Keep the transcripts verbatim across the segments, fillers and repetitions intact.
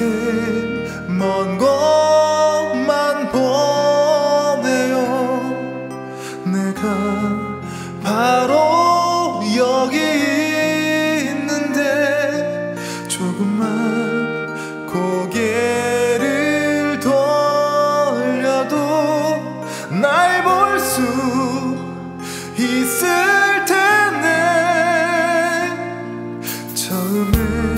먼 곳만 보내요. 내가 바로 여기 있는데 조금만 고개를 돌려도 날 볼 수 있을 텐데. 처음에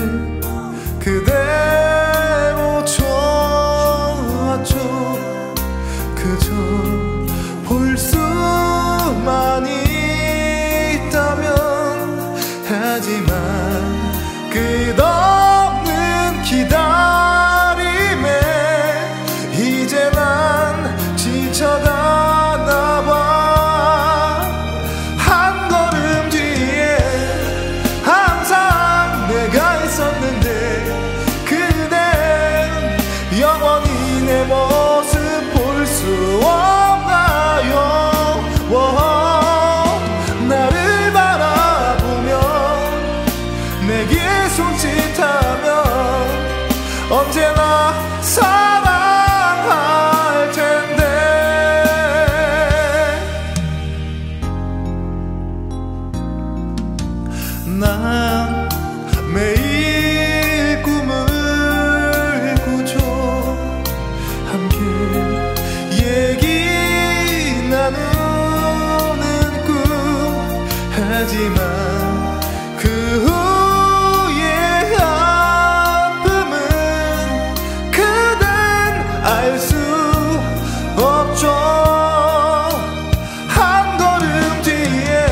그대로 좋았죠. 그저 볼 수만 있다면. 하지만 끝없는 기다림에 이제 난 지쳐가나 봐. 한 걸음 뒤에 항상 내가 있었는데 그댄 영원히 내 모습 볼 수 없나요? 워허, 나를 바라보며 내게 손짓하면 언제나 사랑할 텐데. 난 매일 꿈을 꾸죠. 함께 얘기 나누는 꿈. 하지만 그 후의 아픔은 그댄 알 수 없죠. 한 걸음 뒤에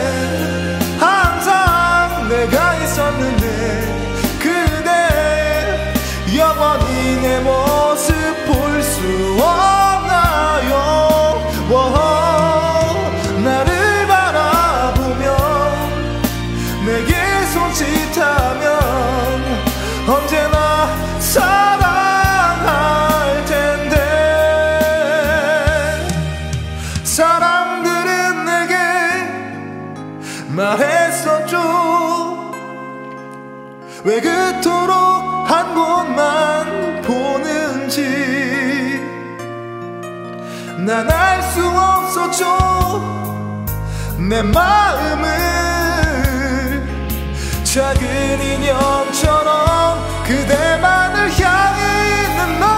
항상 내가 있었는데 그대 영원히 내 모습 볼 수 없나요? 워허, 나를 바라보며 내게 손짓하면 언제나 사랑할 텐데. 사람들은 내게 말했었죠. 왜 그토록 한 곳만 보는지. 난 알 수 없었죠. 내 마음을 작은 인형처럼 그대만을 향해 있는 널.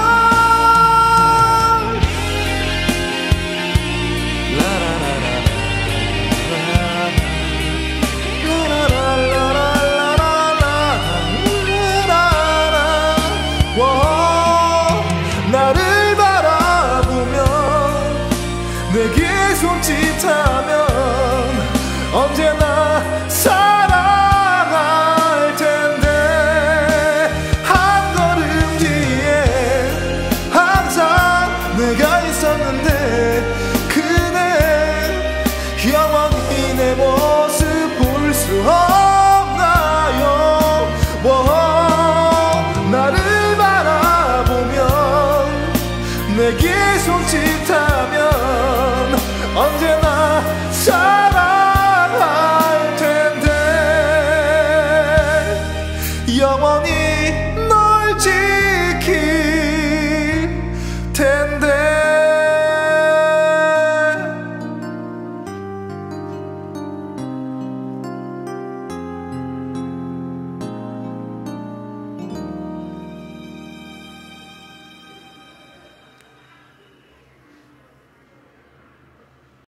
나를 바라보며 내게 손짓하면 언제나